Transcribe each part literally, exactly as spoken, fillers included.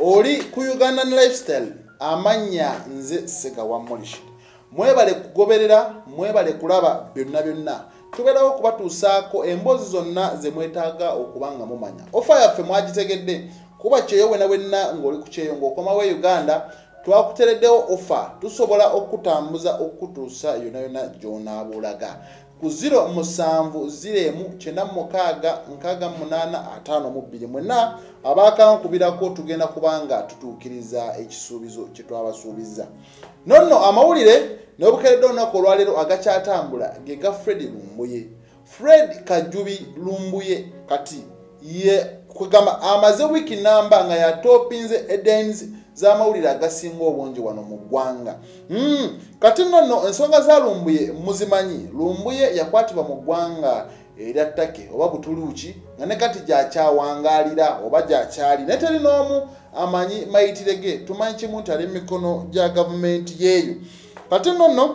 oli ku Ugandan Lifestyle amanya nze Ssegawa Molish. Mwebale kugoberera, mwebale kulaba byonna byonna. Tubeerawo kubatuusaako emboozi zonna ze mwetaaga okubanga mumanya. Ofa yaffe mwagitegedde kuba kyeyo wena wenna ng'oli ku kyeyo ng'okomawo Uganda twakutereddewo ofa tusobola okutambuza okutuusa yonna yonna gy'onaabuulaga. Ku zero musanvu ziremu kyenda mukaaga nkaaga munaana ataano mu bbiri mwenna abaakankubirako tugenda kubanga tutuukiriza ekisuubizo kye twabasuubiza. Nonno amawulire n'obukeredde olunaku olwaleero agakyatambula ge ga Fred Lumbuye. Fred Kajubi Lumbuye kati ye kwegamba amaze wiiki namba nga yatopinze headlines z'amawulire agasinga obungi wano mu ggwanga. Mm. Kati nonno ensonga za Lumbuye muzimanyi. Lumbuye yakwatibwa mu ggwanga erya Ttake oba Butuluuki nga ne kati gy'akyawangaalira oba gy'akyali ne teri n'omu amanyi mayitire ge. Tumanyi kimu nti ali mu mikono gya gavumenti yeeyo. Kati nonno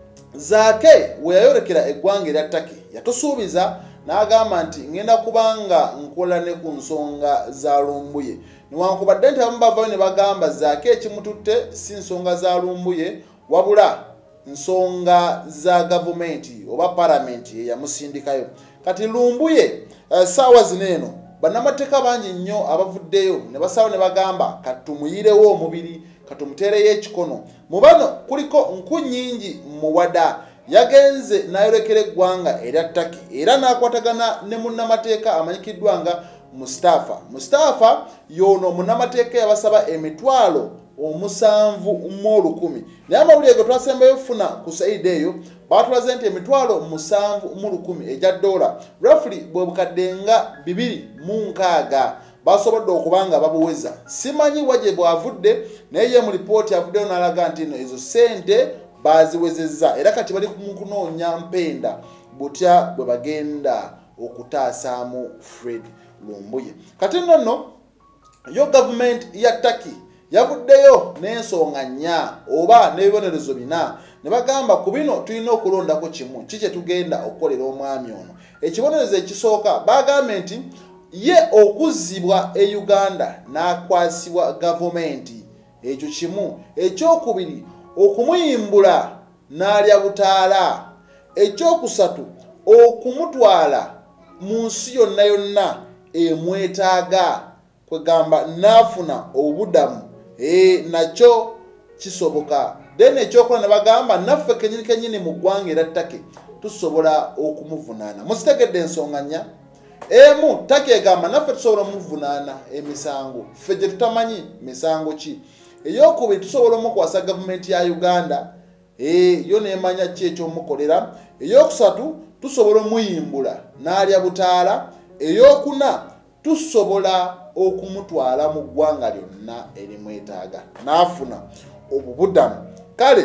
Zaake we yayolekera eggwanga erya Ttake yatusuubiza n'agamba nti ngenda kubanga nkola ne ku nsonga za Lumbuye. Newankubadde nti abamu bavayo ne bagamba Zaake ekimututte si nsonga za Lumbuye wabula nsonga za gavumenti oba paramenti eyamusindikayo. Kati Lumbuye uh, saawa zino eno bannamateeka bangi nnyo abavuddeyo ne basaawo ne bagamba katumuyirewo omubiri katumuteereyo ekikono. Mu bano kuliko nku nnyingi muwada yagenze n'ayolekera eggwanga erya Ttake era n'akwatagana ne munnamateeka amanyikiddwa nga Mustafa. Mustafa yono munnamateeka yabasaba emitwalo omusanvu mu olukumi. Naye amawulire ge twasembayo funa ku saidi eyo baatulaze nti emitwalo musanvu mu lukumi egya dola roughly bwe bukadde nga bibiri mu nkaaga basobodde okubanga babuweza. Simanyi waje bwavudde naye ye mu lipooti avuddeyo n'alaga nti no ezo sente baziwezezza era kati bali mu kunoonya mpenda butya bwe bagenda okutaasaamu Fred Lumbuye. Kati nonno yo gavumenti ya Ttake yavuddeyo n'ensonga nnya oba n'ebibonerezo bina ne bagamba ku bino tulina okulondako kimu kikye tugenda okukolera omwami ono. Ekibonerezo ekisooka bagambye nti ye okuzzibwa e Uganda n'akwasibwa gavumenti ekyo kimu. Ekyokubiri okumuyimbula n'alya butaala. Ekyokusatu okumutwala mu nsi yonna yonna emwetaaga kwegamba n'afuna obudamu e nakyo kisoboka. Then ekyokola ne bagamba naffe kenyini kenyini mu ggwanga erya Ttake tusobola okumuvunaana. Muzitegedde ensonga nnya emu Ttake egamba naffe tusobola omuvunaana emisango ffe gye tutamanyi misango ki. Eyokubiri tusobola omukwasa gavumenti ya Uganda e yo neemanya ki ekyomukolera. Eyokusatu tusobola omuyimbula n'alya butaala. Eyokuna tusobola okumutwala mu ggwanga lyonna erimwetaaga n'afuna obubudamu. Kale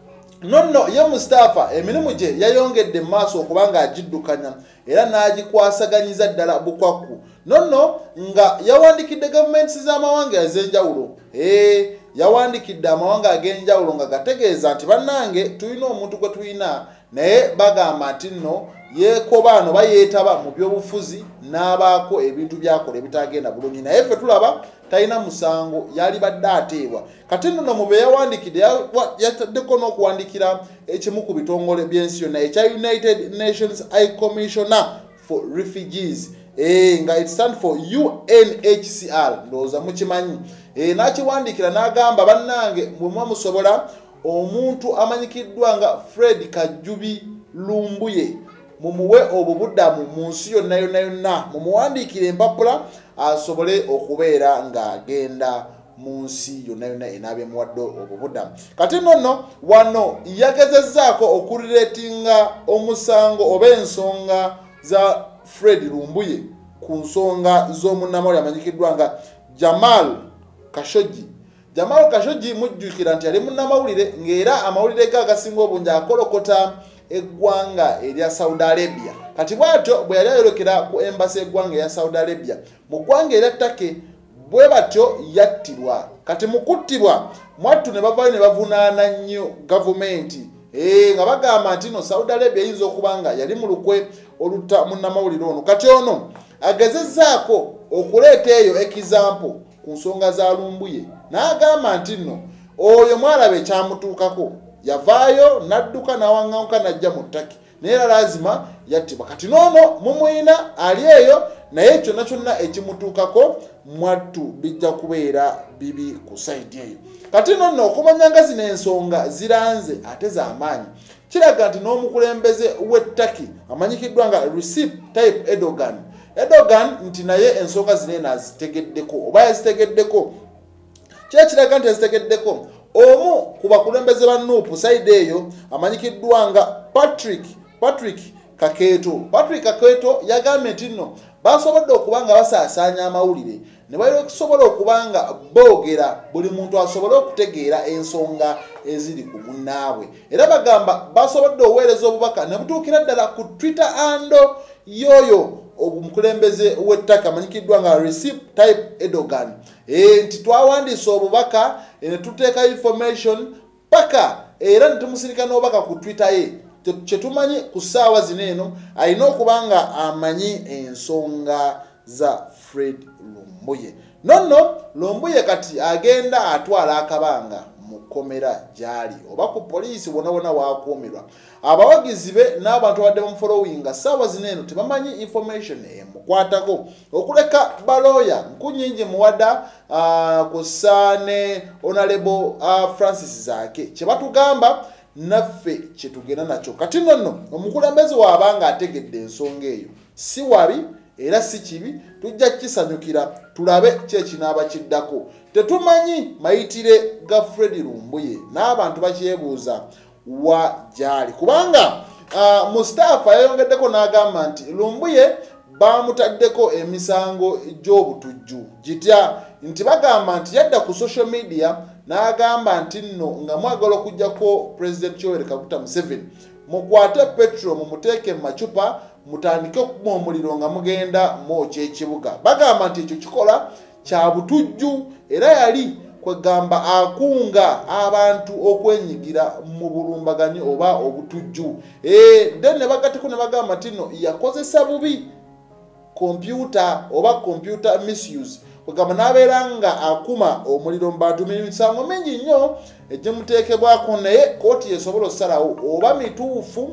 nonno ye Mustafa emirimu gye yayongedde mu maaso okubanga agiddukanya era n'agikwasaganyiza ddala bukwakku. Nonno nga yawandikidde gavumenti z'amawanga ez'enjawulo. ee yawandikidde amawanga ag'enjawulo nga gategeeza nti bannange tulina omuntu gwe tulina naye bagamba nti nno yeekobaano bayeetaba mu byobufuzi n'abaako ebintu byakola ebitagenda bulungi naye ffe tulaba talina musango yali badde ateebwa. Kati nno mu be yawandikidde yataddeko n'okuwandikira ekimu ku bitongole by'ensi yonna ekya United Nations High Commissioner for Refugees e nga it stand for U N H C R ndowooza mukimanyi. e n'akiwandikira n'agamba bannange bwe muba musobola omuntu amanyikiddwa nga Fred Kajubi Lumbuye mumuwe obubudamu mu nsi yonna yonna yonna mumuwandiikire empapula asobole okubeera ng'agenda mu nsi yonna yonna enaaba emuwadde obubudamu. Kati nonno wano yagezezzaako okurireetinga omusango oba ensonga za Fred Lumbuye ku nsonga z'omunnamawulire amanyikiddwa nga Jamal Khashoggi. Jamal Khashoggi mujjukira nti ali munnamawulire ng'era amawulire ge agasinga obungi akolokota eggwanga erya Saudi Arabia. Kati bwatyo bwe yali ayolekera ku embassy eggwanga erya Saudi Arabia mu ggwanga erya Ttake bwe batyo yattirwa. Kati mu kuttibwa mwattu ne bavayo ne bavunaana nnyo gavumenti e nga bagamba nti no Saudi Arabia yinza okubanga yali mu lukwe olutta munnamawulire ono. Kati ono agezezzaako okuleeta eyo example ku nsonga za Lumbuye n'agamba nti nno oyo mwalabe kyamutuukako yavaayo n'adduka n'awaŋŋawuka n'ajja mu ttaki naye era lazima yattibwa kati noono mumuyina ali eyo naye kyonna kyonna ekimutuukako mwattu bijja kubeera bibi ku sayidi eyo kati nonno okumanya nga zino ensonga ziranze ate z'amaanyi kiraga nti n'omukulembeze w'ettaki amanyikiddwa nga Recep Tayyip Erdogan Erdogan nti naye ensonga zinene azitegeddeko oba yazitegeddeko kye kiraga nti yazitegeddeko omu ku bakulembeze ba Nuupu sayidi eyo amanyikiddwa nga Patrick Patrick Kakeeto Patrick Kakeeto yagambye nti nno basobodde okuba nga basaasaanya amawulire ne basobola okuba nga boogera buli muntu asobole okutegeera ensonga eziri ku munnaabwe era bagamba basobodde oweereza obubaka ne butuukira ddala ku Twitter ando yoyo omukulembeze w'ettaka amanyikiddwa nga Recep Tayyip Erdogan e, nti twawandiisa obubaka e, ne tuteeka information paka era ne tumusirika n'obubaka ku Twitter ye kyetumanyi ku ssaawa zino eno alina okuba nga amanyi ensonga za Fred Lumbuye nonno Lumbuye kati agenda atwala akabanga mu kkomera gy'ali oba ku poliisi wonna wonna waakuumirwa abawagizi be n'abantu abadde bamufolowinga ssaawa zino eno tebamanyi information emukwatako okuleka balooya nkunyingi muwada uh, kussa ne honorable uh, Francis Zaake kye batugamba naffe kyetugenda nakyo kati nonno omukulembeze waabanga ategedde ensonga eyo si wabi era si kibi tujja kisanyukira tulabe kyekinaaba kiddako tetumanyi mayitire ga Fred Lumbuye n'abantu bakyebuuza wa gyali kubanga uh, Mustafa yayongeddeko n'agamba nti Lumbuye bamutaddeko emisango gy'obutujju gitya nti bagamba nti yadda ku social media n'agamba nti nno nga mwagala okujjako President Yoweri Kaguta Museveni mukwate petrol mumuteeke mu macupa mutandike okuba omuliro nga mugenda mwokya ekibuga bagamba nti ekyo kikola kya butujju era yali kwegamba akunga abantu okwenyigira mu bulumbaganyi oba obutujju e, then ne bagateko ne bagamba nti nno yakozesa bubi computer oba computer misuse kwegamba n'abeera nga akuma omuliro mu bantu misango mingi nnyo egimuteekebwako naye kooti yesobola okusalawo oba mituufu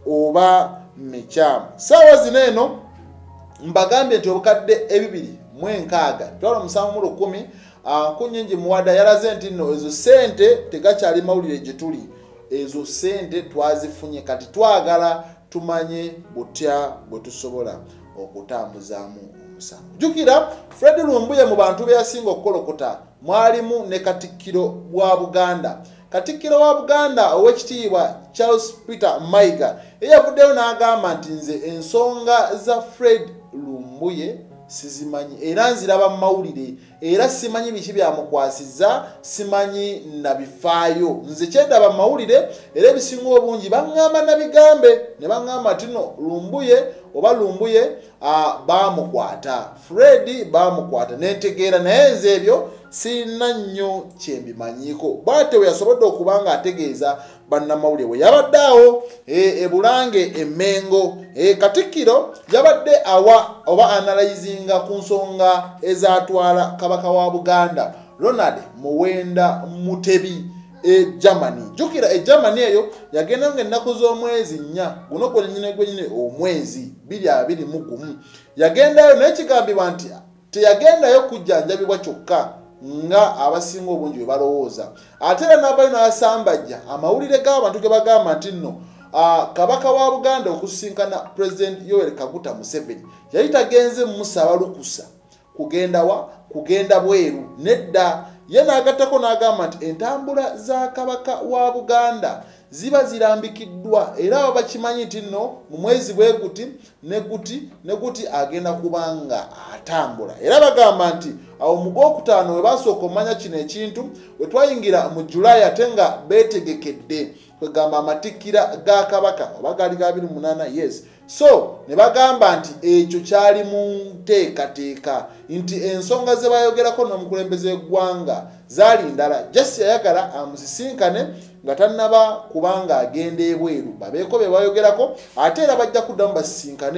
oba mikyamu ssaawa zino eno mbagambye nti obukadde ebibiri mu enkaaga twala musanvu mu lukumi nkunyingi muwada yalaze nti nno ezo ssente tegakyali mawulire gye tuli ezo ssente twazifunye kati twagala tumanye butya bwe tusobola okutambuzaamu omusango jjukira Fred Lumbuye mu bantu be yasinga okukolokota mwalimu ne Katikkiro wa Buganda Katikkiro wa Buganda ow'ekitiibwa Charles Peter Mayiga eyavuddeyo n'agamba nti nze ensonga za Fred Lumbuye sizimanyi era nziraba mu mawulire era simanyi biki byamukwasizza simanyi nabifaayo nze kyendaba mu mawulire era ebisinga obungi baŋŋamba nabigambe ne baŋŋamba nti no Lumbuye oba Lumbuye uh, bamukwata Fred bamukwata nentegeera naye nze ebyo sirina nnyo kyembimanyiiko bwate we yasobodde okuba nga ategeeza bannamawulire we yabadde awo e, ebulange emmengo e, Katikkiro yabadde awa oba analyzinga ku nsonga ezatwala kabaka wa Buganda Ronald Muwenda Mutebi e Germany jukira e Germany eyo yagenda nga ennaku z'omwezi nnya guno gwe nyine gwe nyine omwezi biri abiri mu gumu yagendayo n'ekigambibwa nti teyagendayo kujjanjabibwa kyokka nga abasinga obungi bwe balowooza ate era n'abayo n'asambajja amawulire g'abantu ge bagamba nti nno uh, kabaka wa Buganda okusinkana President Yoweri Kaguta Museveni yali tagenze musaba lukusa kugenda wa kugenda bweru nedda ye n'agattako n'agamba nti entambula za kabaka wa Buganda ziba zirambikiddwa era abo bakimanyi nti nno mu mwezi bwe guti ne guti ne guti agenda kubanga atambula era bagamba nti awo mu gwokutaano we basooka omanya kino ekintu we twayingira mu Julai ate nga beetegekedde kwegamba amatikkira ga kabaka oba gaali ga abiri mu munaana yes so ne bagamba nti ekyo kyali mu nteekateeka nti ensonga ze bayogerako n'omukulembeze w'eggwanga zaali ndala jesi yayagala amusisinkane nga tannaba kubanga agenda ebweru babeeko be bayogerako ate era bajja kuddamu basisinkane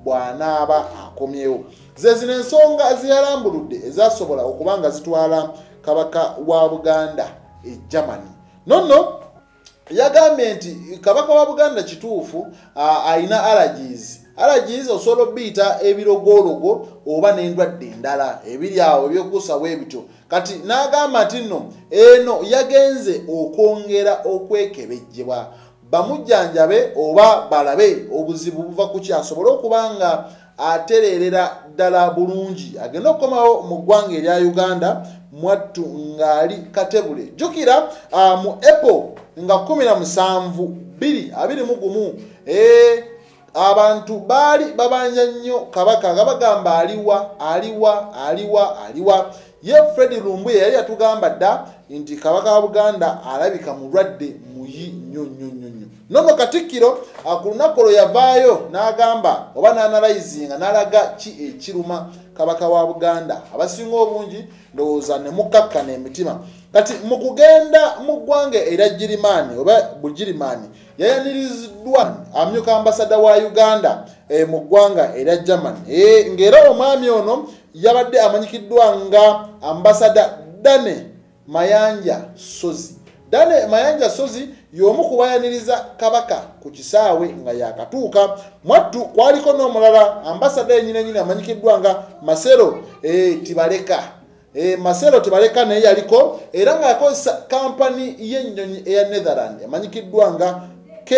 bw'anaaba akomyewo. Ze zino ensonga zeyalambuludde ezasobola okuba nga zitwala kabaka wa Buganda e Germany. Nonno yagambye nti kabaka wa Buganda kituufu alina allergies. Allergies osobola obiyita ebirogologo oba n'endwadde endala ebiri awo ebyokuusawo ebito. Kati n'agamba nti nno eno yagenze okwongera okwekebejjebwa bamujjanjabe oba balabe obuzibu buva ku kyasobole okuba nga atererera ddala bulungi agenda okukomawo mu ggwanga erya Uganda mwattu ng'ali Katebule. Jjukira uh, mu April nga kumi na musanvu bbiri abiri mu gumu eh abantu baali babanja nnyo kabaka nga bagamba aliwa aliwa aliwa aliwa. Ye Fred Lumbuye yali atugamba dda nti kabaka wa Buganda alabika mulwadde muyi nnyo nnyo nnyo. Nono Katikkiro ku lunaku olwo yavaayo n'agamba oba n'analayizinga n'alaga ki ekiruma kabaka wa Buganda. Abasinga obungi ndowooza ne mukkakkana emitima. Kati mu kugenda mu ggwanga erya Girimaani oba Bugirimaani yayaniriziddwa amyuka ambasada wa Uganda e, mu ggwanga erya Germany. E, ng'era omwami ono yabadde amanyikiddwa nga ambasada Dane Mayanja Sozi. Dane Mayanja Sozi y'omu ku bayaniriza kabaka ku kisaawe nga yakatuuka. Mwattu kwaliko n'omulala ambasada yennyini yennyini amanyikiddwa nga Masero e, Tibaleka. E, Masero Tibaleka naye yaliko era nga yakozesa kampani y'ennyonyi eya Netherland amanyikiddwa nga K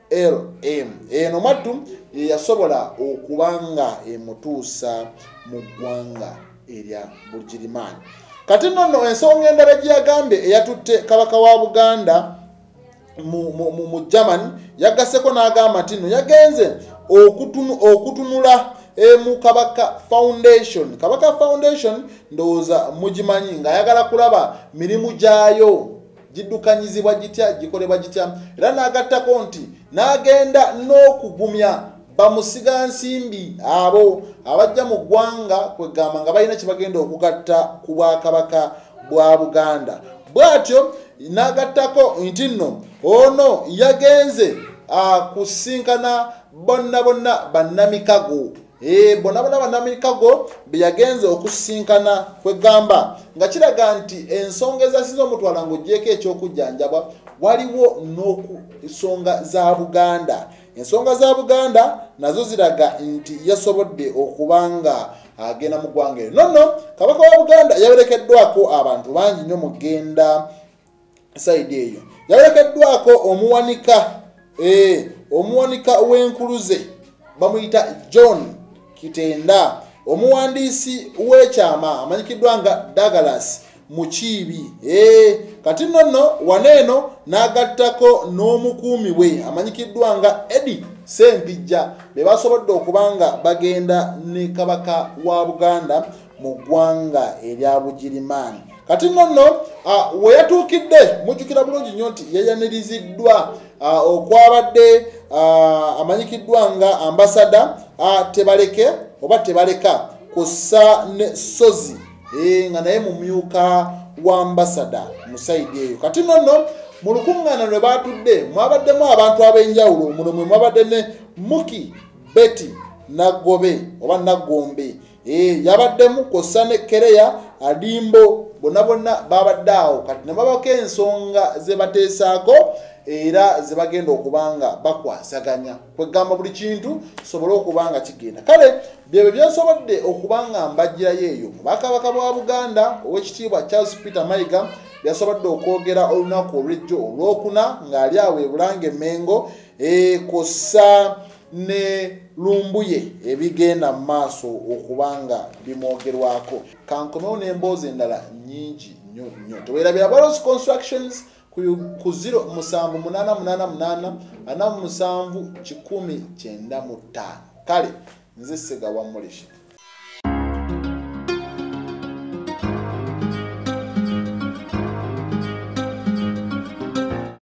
L M. Eno mwattu yasobola okubanga emutuusa mu ggwanga erya Bugirimaani. Kati nno ensonga endala gye yagambye eyatutte kabaka wa Buganda mu, mu, mu, mu Germany yagasseko n'agamba nti nno yagenze okutunu, okutunula e, mu Kabaka Foundation. Kabaka Foundation ndowooza mugimanyi ng'ayagala kulaba mirimu gyayo giddukanyizibwa gitya gikolebwa gitya era n'agattako nti n'agenda n'okugumya bamusiga nsimbi abo abajja mu ggwanga kwegamba nga balina kibagenda okugatta ku bwakabaka bwa Buganda. Bw'atyo n'agattako nti nno ono yagenze kusinkana bonna bonna bannamikago. E, bona bona bannamikago be yagenze okusinkana kwegamba nga kiraga nti ensonga ezasiza omutwala ng'oggyeko ekyokujjanjabwa waliwo n'ensonga za Buganda. Ensonga za Buganda nazo ziraga nti yasobodde okubanga agenda mu ggwanga eryo. Nonno kabaka wa Buganda yaberekeddwako abantu bangi nnyo mugenda saidi eyo. Yaberekeddwako omuwanika e, omuwanika w'enkuluze bamuyita John Kitenda, omuwandiisi w'ekyama amanyikiddwa nga Douglas Mukiibi. E, kati nonno waneeno n'agattako n'omukuumi we amanyikiddwa nga Eddie Sempijja be basobodde okubanga bagenda ne kabaka wa Buganda mu ggwanga erya Bugirimaani. Kati nonno uh, we yatuukidde mujjukira bulungi nnyo nti yayaniriziddwa uh, okwabadde uh, amanyikiddwa nga ambasada uh, Tebaleke oba Tebaleka kussa ne Sozi e, nga naye mumyuka wa ambasada mu saidi eyo. Kati nonno mu lukuŋŋaana lwe baatudde mwabaddemu abantu ab'enjawulo. Muno mwe mwabadde ne Muki Betty Nagobe oba Nagombe e, yabaddemu kossa ne Kereya Adimbo bonna bonna babadde awo. Kati ne babako ensonga ze bateesaako era ze bagenda okubanga bakwasaganya kwegamba buli kintu sobole okubanga kigenda. Kale byebyo byasobodde okubanga mbajjirayo eyo mu bakabaka bwa Buganda ow'ekitiibwa Charles Peter Mayiga byasobodde okwogera olunaku olw'ejjo olwokuna ng'ali awo e Bulange Mengo e, kossa ne Lumbuye ebigenda mu maaso okubanga bimwogerwako. Kankomewo n'emboozi endala nnyingi nnyo nnyo. Teweerabira Barrows Constructions ku zero musanvu munana munana munana ana musanvu kikumi kyenda mu ttaano. Kale nze Ssegawa Mulishi.